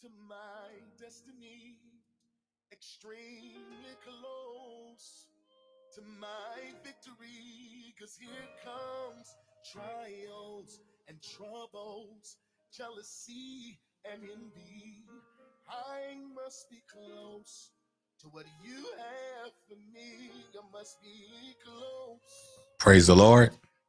to my destiny, extremely close to my victory, 'cause here comes trials and troubles, jealousy and envy. I must be close to what you have for me. I must be close. Praise the Lord.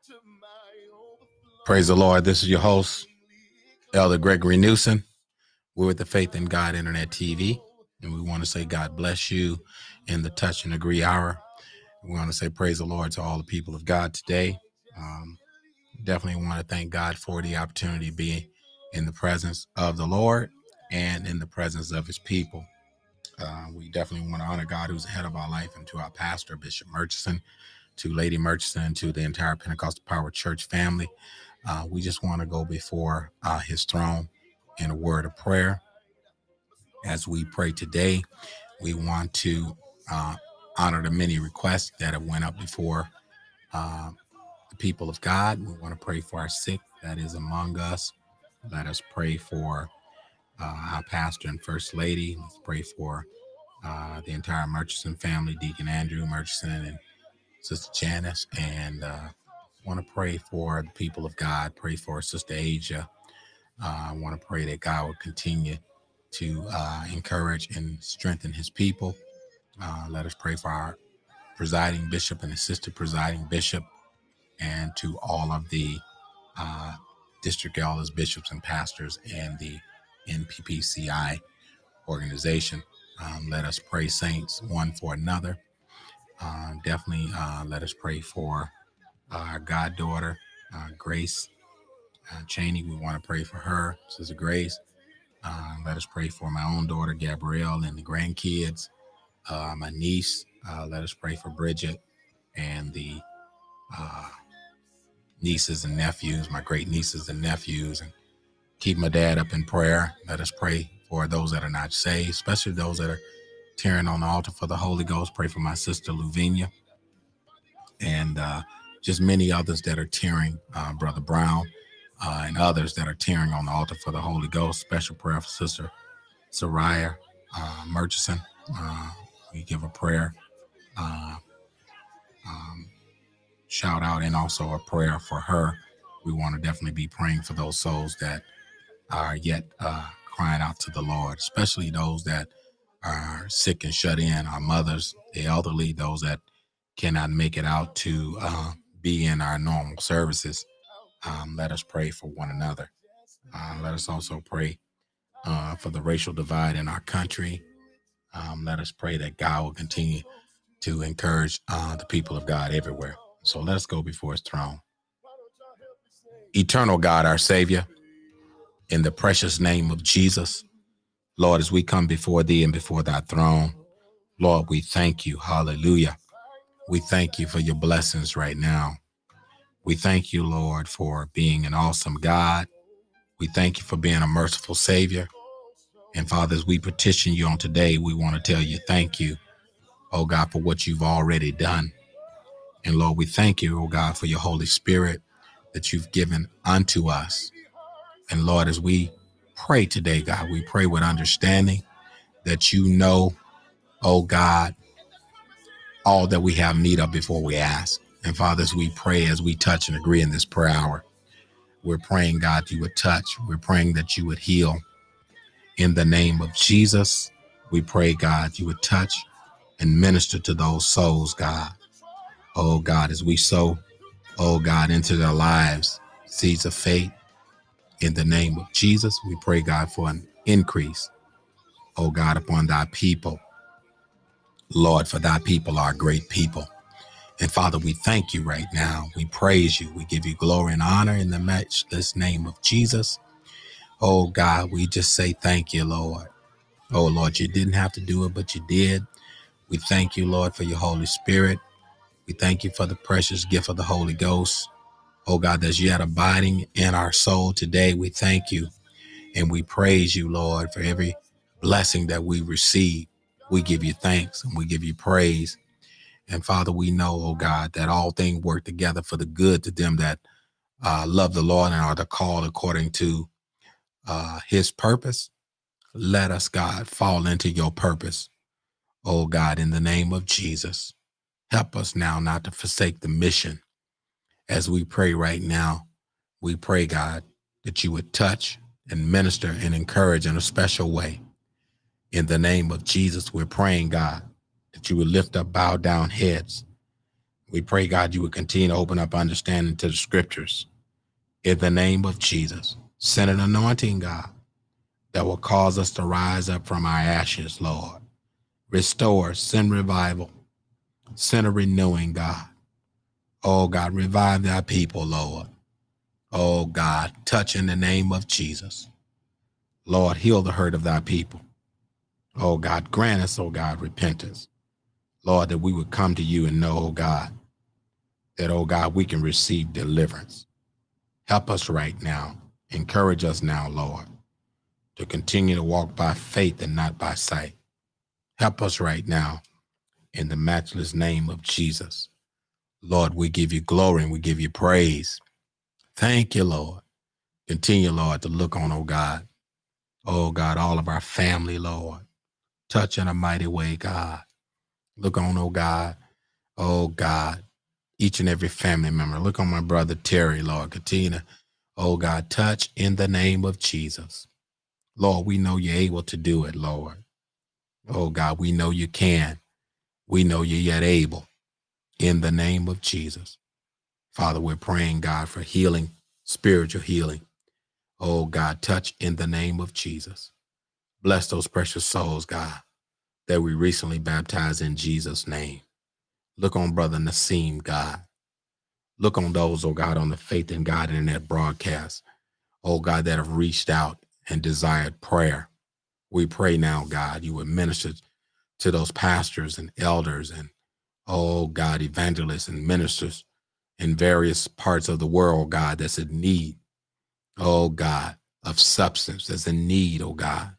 Praise the Lord. This is your host, Elder Gregory Newsom. We're with the Faith in God Internet TV, and we want to say God bless you in the Touch and Agree Hour. We want to say praise the Lord to all the people of God today. Definitely want to thank God for the opportunity to be in the presence of the Lord and in the presence of his people. We definitely want to honor God, who's the head of our life, and to our pastor, Bishop Murchison, to Lady Murchison, to the entire Pentecostal Power Church family. We just want to go before his throne in a word of prayer. As we pray today, we want to honor the many requests that have went up before the people of God. We want to pray for our sick that is among us. Let us pray for our pastor and first lady. Let's pray for the entire Murchison family, Deacon Andrew Murchison and Sister Janice, and want to pray for the people of God. Pray for Sister Asia. I want to pray that God will continue to encourage and strengthen his people. Let us pray for our presiding bishop and assistant presiding bishop, and to all of the district elders, bishops, and pastors, and the NPPCI organization. Let us pray, saints, one for another. Definitely let us pray for our goddaughter, Grace Cheney. We want to pray for her, Sister Grace. Let us pray for my own daughter, Gabrielle, and the grandkids, my niece. Let us pray for Bridget and the nieces and nephews, my great nieces and nephews, and keep my dad up in prayer. Let us pray for those that are not saved, especially those that are tearing on the altar for the Holy Ghost. Pray for my sister Luvinia, and just many others that are tearing, Brother Brown, and others that are tearing on the altar for the Holy Ghost. Special prayer for Sister Soraya Murchison. We give a prayer, shout out, and also a prayer for her. We want to definitely be praying for those souls that are yet crying out to the Lord, especially those that are sick and shut in, our mothers, the elderly, those that cannot make it out to be in our normal services. Let us pray for one another. Let us also pray for the racial divide in our country. Let us pray that God will continue to encourage the people of God everywhere. So let us go before his throne. Eternal God, our Savior, in the precious name of Jesus, Lord, as we come before thee and before thy throne, Lord, we thank you. Hallelujah. We thank you for your blessings right now. We thank you, Lord, for being an awesome God. We thank you for being a merciful Savior. And Father, as we petition you on today, we want to tell you thank you, oh God, for what you've already done. And Lord, we thank you, oh God, for your Holy Spirit that you've given unto us. And Lord, as we pray today, God, we pray with understanding that you know, oh God, all that we have need of before we ask. And Father, as we pray, as we touch and agree in this prayer hour, we're praying, God, you would touch. We're praying that you would heal. In the name of Jesus, we pray, God, you would touch and minister to those souls, God. Oh God, as we sow, oh God, into their lives, seeds of faith. In the name of Jesus, we pray, God, for an increase, oh God, upon thy people. Lord, for thy people are great people. And Father, we thank you right now. We praise you. We give you glory and honor in the matchless name of Jesus. Oh God, we just say thank you, Lord. Oh Lord, you didn't have to do it, but you did. We thank you, Lord, for your Holy Spirit. We thank you for the precious gift of the Holy Ghost. Oh God, that's yet abiding in our soul today. We thank you and we praise you, Lord, for every blessing that we receive. We give you thanks and we give you praise. And Father, we know, oh God, that all things work together for the good to them that love the Lord and are the called according to his purpose. Let us, God, fall into your purpose. Oh, God, in the name of Jesus, help us now not to forsake the mission. As we pray right now, we pray, God, that you would touch and minister and encourage in a special way. In the name of Jesus, we're praying, God, that you would lift up bowed down heads. We pray, God, you would continue to open up understanding to the scriptures. In the name of Jesus, send an anointing, God, that will cause us to rise up from our ashes, Lord. Restore, send revival, send a renewing, God. Oh, God, revive thy people, Lord. Oh, God, touch in the name of Jesus. Lord, heal the hurt of thy people. Oh, God, grant us, oh, God, repentance. Lord, that we would come to you and know, oh, God, that, oh, God, we can receive deliverance. Help us right now. Encourage us now, Lord, to continue to walk by faith and not by sight. Help us right now in the matchless name of Jesus. Lord, we give you glory and we give you praise. Thank you, Lord. Continue, Lord, to look on, oh God, all of our family, Lord. Touch in a mighty way, God. Look on, oh God, each and every family member. Look on my brother Terry, Lord. Continue to, oh God, touch in the name of Jesus. Lord, we know you're able to do it, Lord. Oh God, we know you can. We know you're yet able. In the name of Jesus. Father, we're praying, God, for healing, spiritual healing. Oh God, touch in the name of Jesus. Bless those precious souls, God, that we recently baptized in Jesus' name. Look on Brother Naseem, God. Look on those, oh God, on the Faith in God Internet broadcast, oh God, that have reached out and desired prayer. We pray now, God, you would minister to those pastors and elders and, oh God, evangelists and ministers in various parts of the world, God, that's in need, oh God, of substance, that's in need, oh God,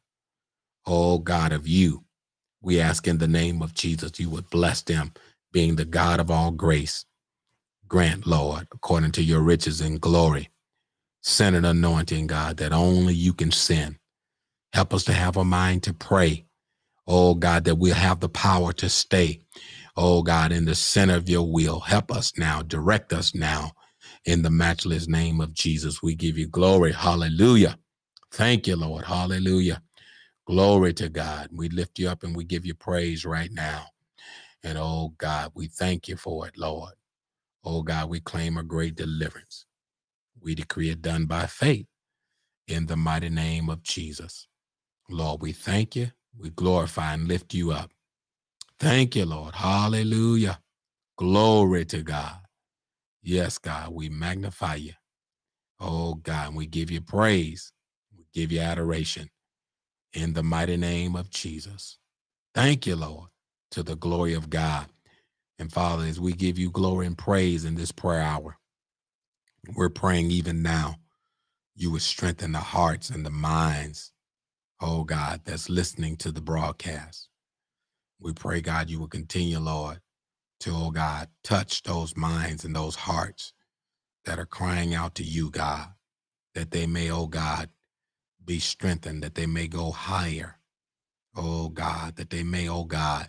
of you. We ask in the name of Jesus, you would bless them, being the God of all grace. Grant, Lord, according to your riches and glory, send an anointing, God, that only you can send. Help us to have a mind to pray. Oh, God, that we'll have the power to stay, oh, God, in the center of your will. Help us now, direct us now. In the matchless name of Jesus, we give you glory. Hallelujah. Thank you, Lord. Hallelujah. Glory to God. We lift you up and we give you praise right now. And, oh, God, we thank you for it, Lord. Oh, God, we claim a great deliverance. We decree it done by faith in the mighty name of Jesus. Lord, we thank you. We glorify and lift you up. Thank you, Lord. Hallelujah. Glory to God. Yes, God, we magnify you. Oh, God, we give you praise. We give you adoration in the mighty name of Jesus. Thank you, Lord, to the glory of God. And Father, as we give you glory and praise in this prayer hour, we're praying even now, you would strengthen the hearts and the minds, oh God, that's listening to the broadcast. We pray, God, you will continue, Lord, to, oh God, touch those minds and those hearts that are crying out to you, God, that they may, oh God, be strengthened, that they may go higher, oh God, that they may, oh God,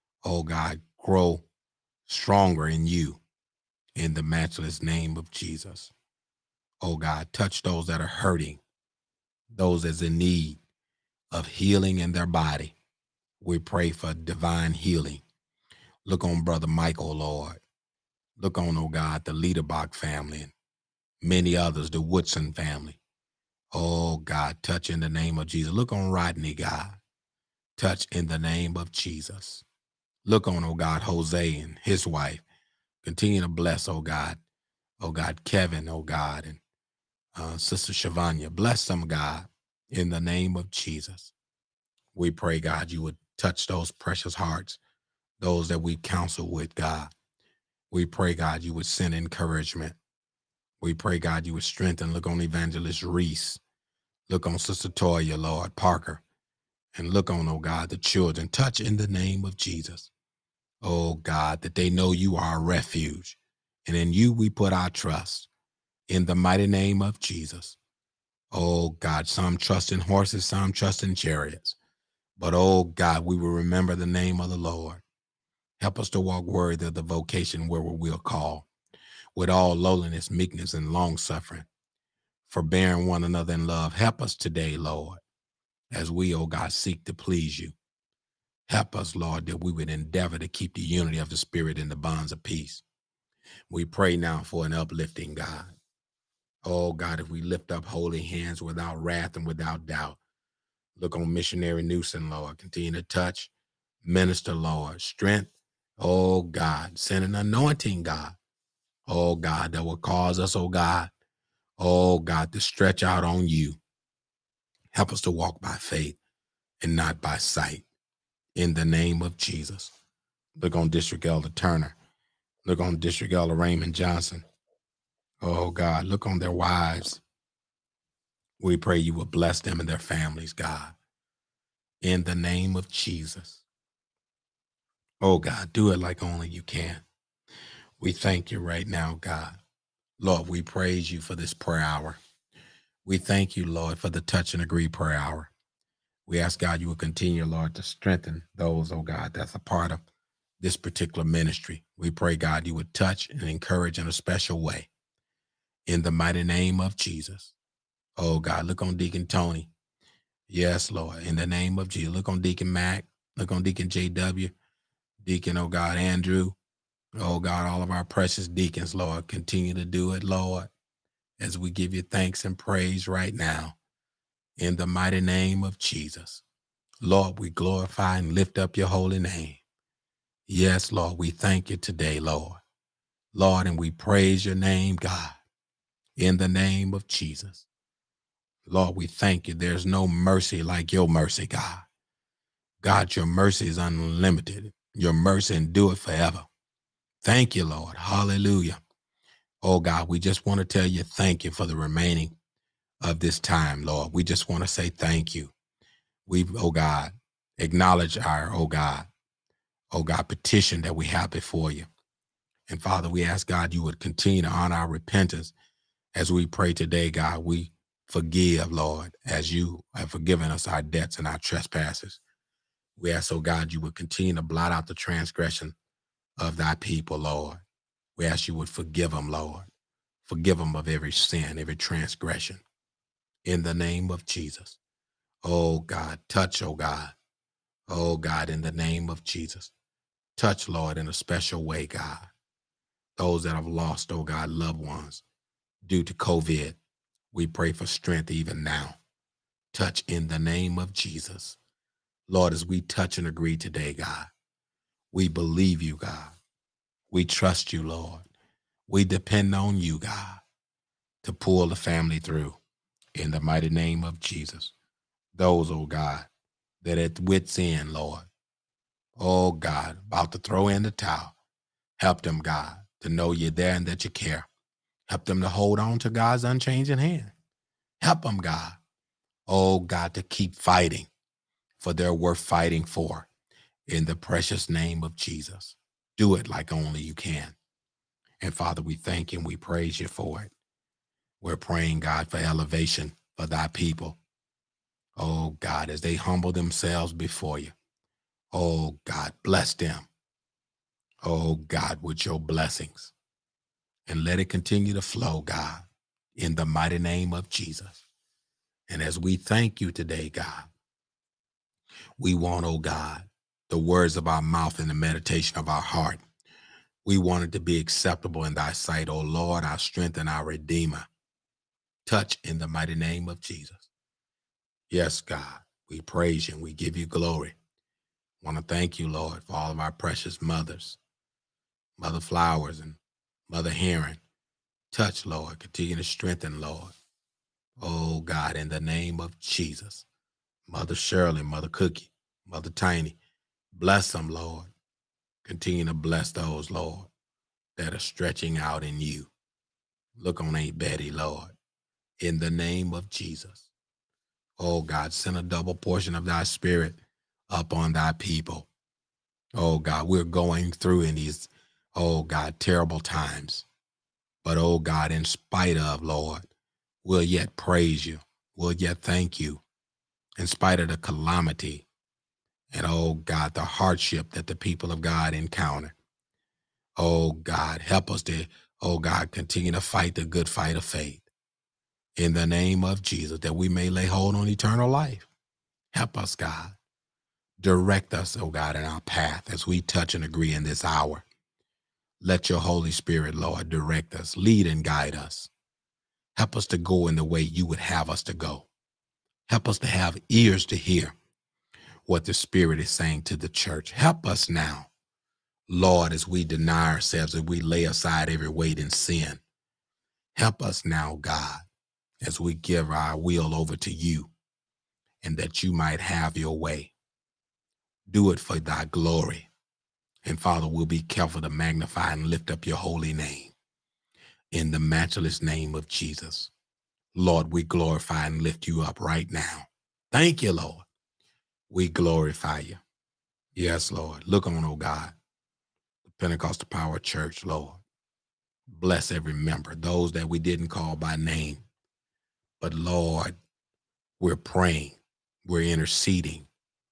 grow stronger in you in the matchless name of Jesus. Oh God, touch those that are hurting, those that's in need of healing in their body. We pray for divine healing. Look on Brother Michael, Lord. Look on, oh God, the Liederbach family and many others, the Woodson family. Oh God, touch in the name of Jesus. Look on Rodney, God. Touch in the name of Jesus. Look on, oh God, Jose and his wife. Continue to bless, oh God, Kevin, oh God, and Sister Shavanya. Bless them, God, in the name of Jesus. We pray, God, you would touch those precious hearts, those that we counsel with, God. We pray, God, you would send encouragement. We pray, God, you would strengthen. Look on Evangelist Reese. Look on Sister Toya, Lord, Parker. And look on, oh God, the children. Touch in the name of Jesus. Oh God, that they know you are a refuge. And in you we put our trust. In the mighty name of Jesus. Oh God, some trust in horses, some trust in chariots. But oh God, we will remember the name of the Lord. Help us to walk worthy of the vocation where we will call, with all lowliness, meekness, and long suffering, forbearing one another in love. Help us today, Lord, as we, oh God, seek to please you. Help us, Lord, that we would endeavor to keep the unity of the Spirit in the bonds of peace. We pray now for an uplifting, God. Oh God, if we lift up holy hands without wrath and without doubt, look on missionary Newsom, Lord. Continue to touch, minister, Lord. Strength, oh God. Send an anointing, God. Oh God, that will cause us, oh God, to stretch out on you. Help us to walk by faith and not by sight. In the name of Jesus. Look on District Elder Turner. Look on District Elder Raymond Johnson. Oh God, look on their wives. We pray you will bless them and their families, God. In the name of Jesus. Oh God, do it like only you can. We thank you right now, God. Lord, we praise you for this prayer hour. We thank you, Lord, for the touch and agree prayer hour. We ask God you will continue, Lord, to strengthen those, oh God, that's a part of this particular ministry. We pray, God, you would touch and encourage in a special way. In the mighty name of Jesus. Oh God, look on Deacon Tony. Yes, Lord, in the name of Jesus. Look on Deacon Mac. Look on Deacon JW. Deacon, oh God, Andrew. Oh God, all of our precious deacons, Lord, continue to do it, Lord, as we give you thanks and praise right now. In the mighty name of Jesus. Lord, we glorify and lift up your holy name. Yes, Lord, we thank you today, Lord. Lord, and we praise your name, God, in the name of Jesus. Lord, we thank you. There's no mercy like your mercy, God. God, your mercy is unlimited. Your mercy endure forever. Thank you, Lord. Hallelujah. Oh, God, we just want to tell you thank you for the remaining of this time, Lord. We just want to say thank you. We, oh, God, acknowledge our, oh, God, petition that we have before you. And, Father, we ask, God, you would continue to honor our repentance as we pray today, God. We forgive, Lord, as you have forgiven us our debts and our trespasses. We ask, oh God, you would continue to blot out the transgression of thy people, Lord. We ask you would forgive them, Lord. Forgive them of every sin, every transgression. In the name of Jesus. Oh God, touch, oh God. Oh God, in the name of Jesus. Touch, Lord, in a special way, God. Those that have lost, oh God, loved ones due to COVID. We pray for strength even now. Touch in the name of Jesus. Lord, as we touch and agree today, God, we believe you, God. We trust you, Lord. We depend on you, God, to pull the family through in the mighty name of Jesus. Those, oh God, that at wit's end, Lord, oh God, about to throw in the towel, help them, God, to know you're there and that you care. Help them to hold on to God's unchanging hand. Help them, God, oh God, to keep fighting for their worth fighting for in the precious name of Jesus. Do it like only you can. And Father, we thank you and we praise you for it. We're praying, God, for elevation for thy people. Oh God, as they humble themselves before you. Oh God, bless them. Oh God, with your blessings. And let it continue to flow, God, in the mighty name of Jesus. And as we thank you today, God, we want, oh God, the words of our mouth and the meditation of our heart. We want it to be acceptable in thy sight, O Lord, our strength and our Redeemer. Touch in the mighty name of Jesus. Yes, God, we praise you and we give you glory. I want to thank you, Lord, for all of our precious mothers, Mother Flowers and Mother Heron. Touch, Lord, continue to strengthen, Lord. Oh, God, in the name of Jesus. Mother Shirley, Mother Cookie, Mother Tiny, bless them, Lord. Continue to bless those, Lord, that are stretching out in you. Look on Aunt Betty, Lord, in the name of Jesus. Oh, God, send a double portion of thy spirit upon thy people. Oh, God, we're going through in these, oh, God, terrible times. But, oh, God, in spite of, Lord, we'll yet praise you. will yet thank you in spite of the calamity and, oh God, the hardship that the people of God encounter. Oh God, help us to, oh God, continue to fight the good fight of faith in the name of Jesus, that we may lay hold on eternal life. Help us, God. Direct us, oh God, in our path as we touch and agree in this hour. Let your Holy Spirit, Lord, direct us, lead and guide us. Help us to go in the way you would have us to go. Help us to have ears to hear what the Spirit is saying to the church. Help us now, Lord, as we deny ourselves, as we lay aside every weight and sin. Help us now, God, as we give our will over to you, and that you might have your way. Do it for thy glory. And Father, we'll be careful to magnify and lift up your holy name. In the matchless name of Jesus. Lord, we glorify and lift you up right now. Thank you, Lord. We glorify you. Yes, Lord. Look on, oh God, the Pentecostal Power Church, Lord. Bless every member, those that we didn't call by name. But Lord, we're praying. We're interceding.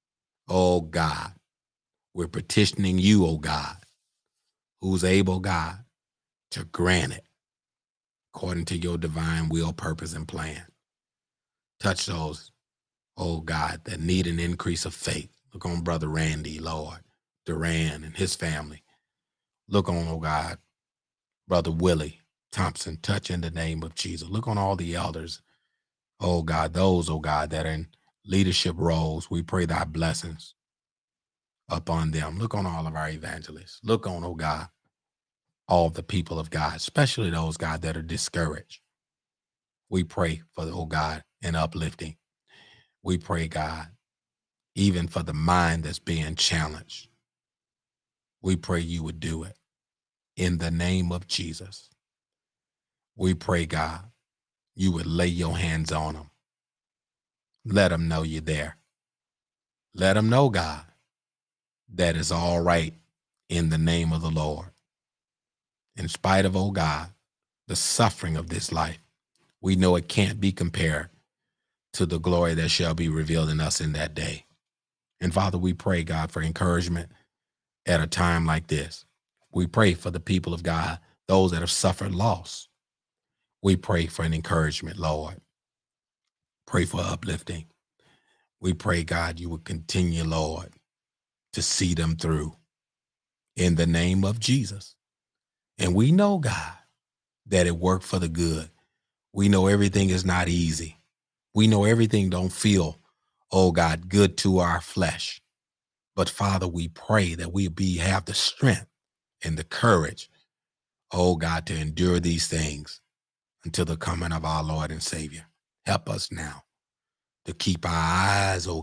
Oh God, we're petitioning you, oh God, who's able, God, to grant it according to your divine will, purpose, and plan. Touch those, oh God, that need an increase of faith. Look on Brother Randy, Lord, Duran and his family. Look on, oh God, Brother Willie Thompson. Touch in the name of Jesus. Look on all the elders, oh God, those, oh God, that are in leadership roles. We pray thy blessings upon them. Look on all of our evangelists. Look on, oh God, all the people of God, especially those, God, that are discouraged. We pray for, oh God, an uplifting. We pray, God, even for the mind that's being challenged. We pray you would do it in the name of Jesus. We pray, God, you would lay your hands on them. Let them know you're there. Let them know, God, that it's all right in the name of the Lord. In spite of, oh God, the suffering of this life, we know it can't be compared to the glory that shall be revealed in us in that day. And Father, we pray, God, for encouragement at a time like this. We pray for the people of God, those that have suffered loss. We pray for an encouragement, Lord. Pray for uplifting. We pray, God, you would continue, Lord, to see them through in the name of Jesus. And we know, God, that it worked for the good. We know everything is not easy. We know everything don't feel, oh God, good to our flesh. But Father, we pray that we have the strength and the courage, oh God, to endure these things until the coming of our Lord and Savior. Help us now to keep our eyes, oh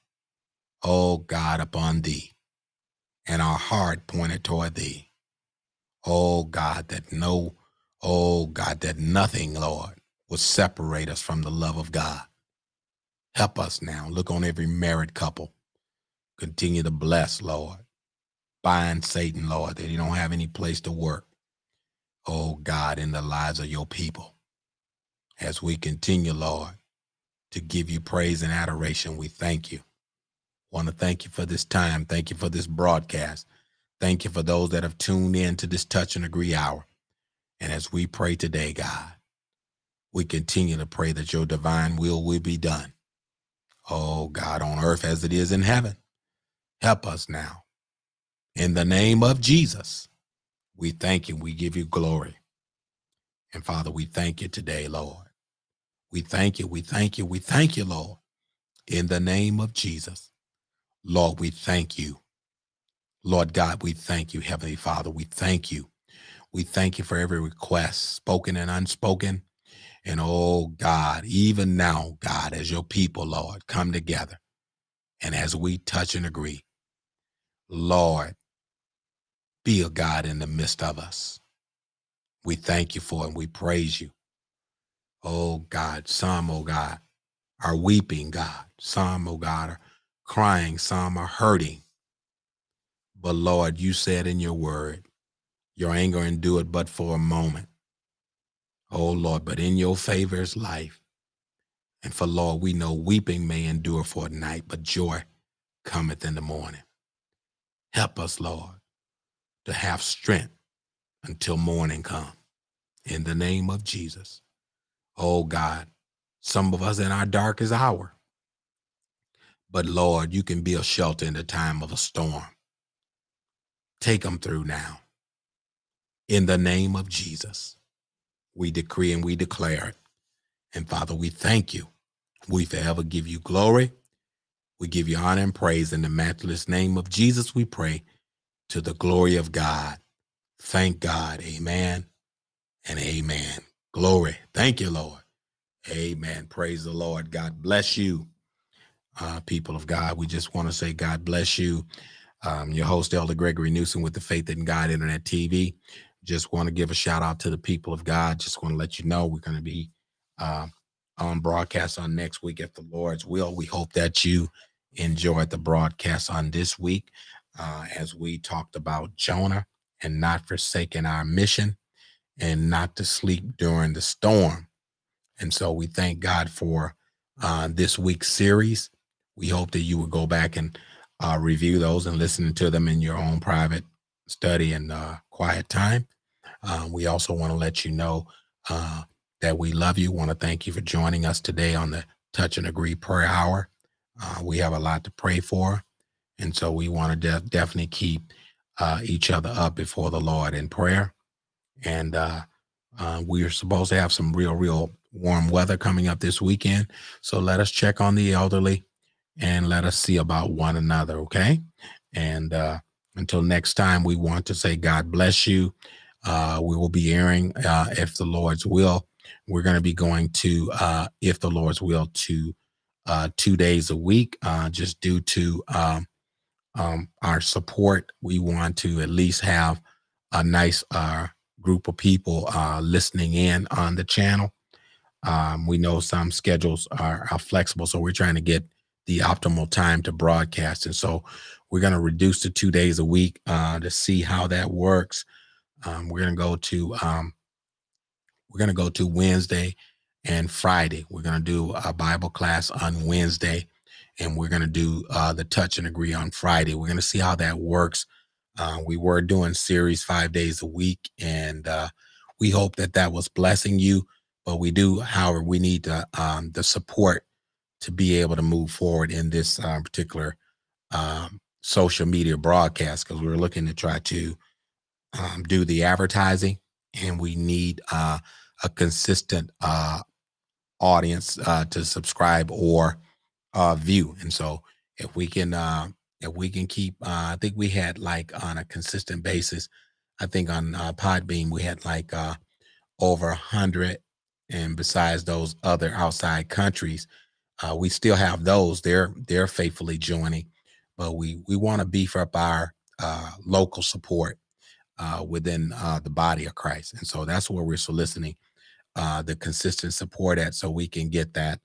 God, upon thee, and our heart pointed toward thee. Oh God, that nothing, Lord, will separate us from the love of God. Help us now. Look on every married couple. Continue to bless, Lord. Bind Satan, Lord, that he don't have any place to work. Oh God, in the lives of your people. As we continue, Lord, to give you praise and adoration, we thank you. Want to thank you for this time. Thank you for this broadcast. Thank you for those that have tuned in to this Touch and Agree hour. And as we pray today, God, we continue to pray that your divine will be done. Oh God, on earth as it is in heaven. Help us now. In the name of Jesus, we thank you. We give you glory. And Father, we thank you today, Lord. We thank you. We thank you. We thank you, Lord. In the name of Jesus, Lord, we thank you. Lord God, we thank you, Heavenly Father. We thank you. We thank you for every request, spoken and unspoken. And oh God, even now, God, as your people, Lord, come together. And as we touch and agree, Lord, be a God in the midst of us. We thank you for it and we praise you. Oh God, some, oh God, are weeping, God. Some, oh God, are crying. Some are hurting. But Lord, you said in your word, your anger endure it but for a moment. Oh Lord, but in your favor is life. And for Lord, we know weeping may endure for a night, but joy cometh in the morning. Help us, Lord, to have strength until morning come. In the name of Jesus. Oh God, some of us in our darkest hour. But Lord, you can be a shelter in the time of a storm. Take them through now. In the name of Jesus, we decree and we declare it. And Father, we thank you. We forever give you glory. We give you honor and praise. In the matchless name of Jesus, we pray, to the glory of God. Thank God. Amen and amen. Glory. Thank you, Lord. Amen. Praise the Lord. God bless you, people of God. We just want to say God bless you. Your host, Elder Gregory Newsom with the Faith in God Internet TV. Just want to give a shout out to the people of God. Just want to let you know we're going to be on broadcast on next week if the Lord's will. We hope that you enjoyed the broadcast on this week as we talked about Jonah and not forsaking our mission and not to sleep during the storm. And so we thank God for this week's series. We hope that you will go back and review those and listen to them in your own private study and quiet time. We also want to let you know that we love you. Want to thank you for joining us today on the Touch and Agree Prayer Hour. We have a lot to pray for. And so we want to definitely keep each other up before the Lord in prayer. And we are supposed to have some real warm weather coming up this weekend. So let us check on the elderly and let us see about one another, okay? And until next time, we want to say God bless you. We will be airing, if the Lord's will. We're going to be going to, if the Lord's will, to 2 days a week, just due to our support. We want to at least have a nice group of people listening in on the channel. We know some schedules are flexible, so we're trying to get the optimal time to broadcast. And so we're going to reduce to 2 days a week to see how that works. We're going to go to Wednesday and Friday. We're going to do a Bible class on Wednesday, and we're going to do the Touch and Agree on Friday. We're going to see how that works. We were doing series 5 days a week, and we hope that was blessing you. But we do, however, we need the support to be able to move forward in this particular social media broadcast, because we're looking to try to do the advertising, and we need a consistent audience to subscribe or view. And so if we can keep, I think we had like on a consistent basis, I think on Podbean, we had like over 100. And besides those other outside countries, we still have those. They're faithfully joining, but we want to beef up our local support within the body of Christ. And so that's where we're soliciting the consistent support at, so we can get that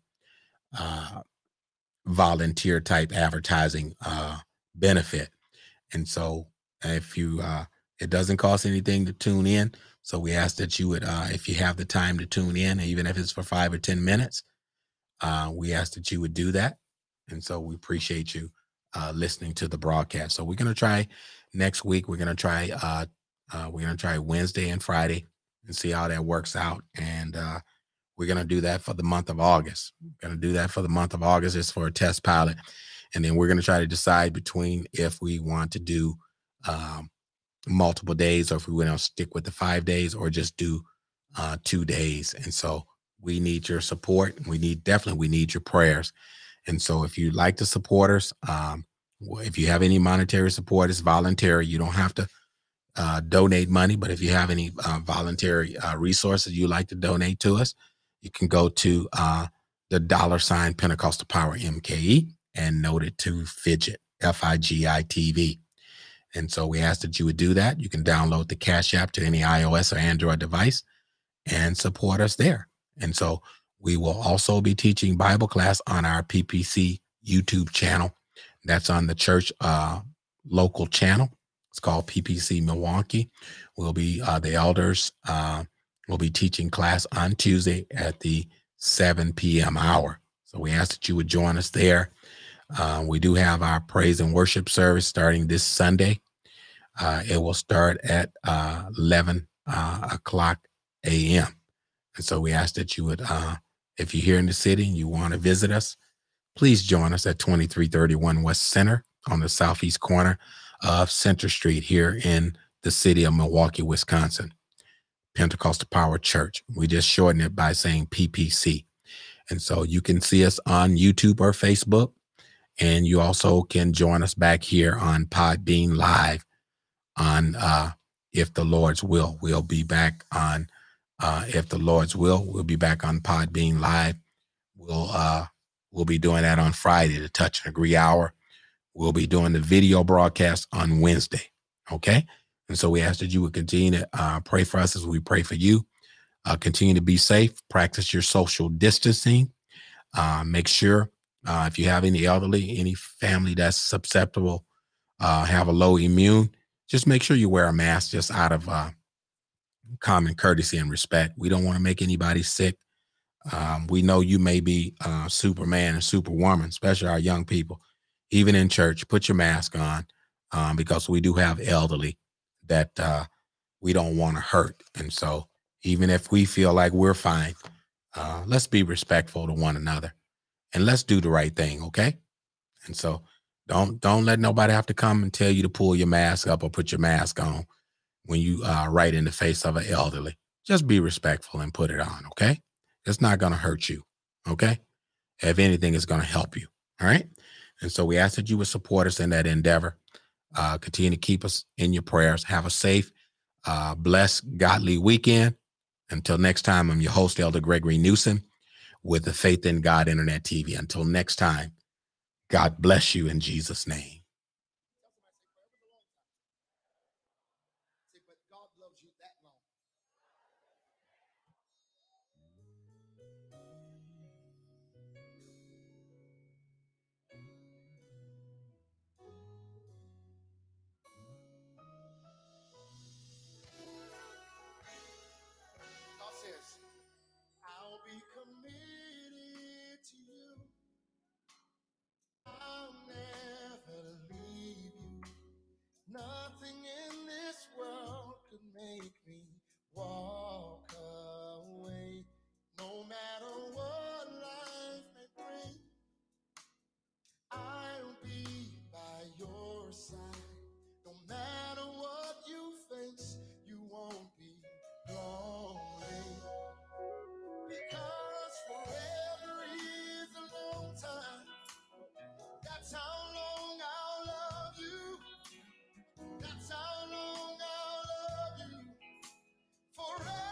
volunteer type advertising benefit. And so if you, it doesn't cost anything to tune in. So we ask that you would, if you have the time to tune in, even if it's for 5 or 10 minutes, we ask that you would do that. And so we appreciate you listening to the broadcast. So we're going to try next week. We're going to try Wednesday and Friday and see how that works out. And we're going to do that for the month of August. It's for a test pilot. And then we're going to try to decide between if we want to do multiple days, or if we want to stick with the 5 days, or just do 2 days. And so we need your support. We need your prayers. And so if you'd like to support us, if you have any monetary support, it's voluntary. You don't have to donate money, but if you have any voluntary resources you'd like to donate to us, you can go to the $ Pentecostal Power MKE and note it to Fidget, FIGITV. And so we ask that you would do that. You can download the Cash App to any iOS or Android device and support us there. And so we will also be teaching Bible class on our PPC YouTube channel. That's on the church local channel. It's called PPC Milwaukee. We'll be, the elders will be teaching class on Tuesday at the 7 p.m. hour. So we ask that you would join us there. We do have our praise and worship service starting this Sunday. It will start at 11 o'clock a.m. And so we ask that you would, if you're here in the city and you want to visit us, please join us at 2331 West Center on the southeast corner of Center Street here in the city of Milwaukee, Wisconsin. Pentecostal Power Church. We just shorten it by saying PPC. And so you can see us on YouTube or Facebook. And you also can join us back here on Podbean Live on If the Lord's Will. We'll be back on If the Lord's Will. We'll be back on Podbean Live. We'll be doing that on Friday, the Touch and Agree Hour. We'll be doing the video broadcast on Wednesday. Okay? And so we ask that you would continue to pray for us as we pray for you. Continue to be safe. Practice your social distancing. Make sure if you have any elderly, any family that's susceptible, have a low immune, just make sure you wear a mask just out of common courtesy and respect. We don't want to make anybody sick. We know you may be Superman and Superwoman, especially our young people. Even in church, put your mask on because we do have elderly that we don't want to hurt. And so even if we feel like we're fine, let's be respectful to one another and let's do the right thing. Okay. And so don't let nobody have to come and tell you to pull your mask up or put your mask on when you right in the face of an elderly. Just be respectful and put it on. Okay. It's not going to hurt you. Okay. If anything, it's going to help you. All right. And so we ask that you would support us in that endeavor. Continue to keep us in your prayers. Have a safe, blessed, godly weekend. Until next time, I'm your host, Elder Gregory Newsom, with the Faith in God Internet TV. Until next time, God bless you in Jesus' name. I'll be committed to you. I'll never leave you. Nothing in this world could make me walk away. No matter what life may bring, I'll be by your side. No matter what you face, you won't be lonely. Because forever is a long time. That's how long I'll love you. That's how long I'll love you. Forever.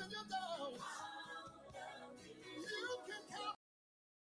and your doubts.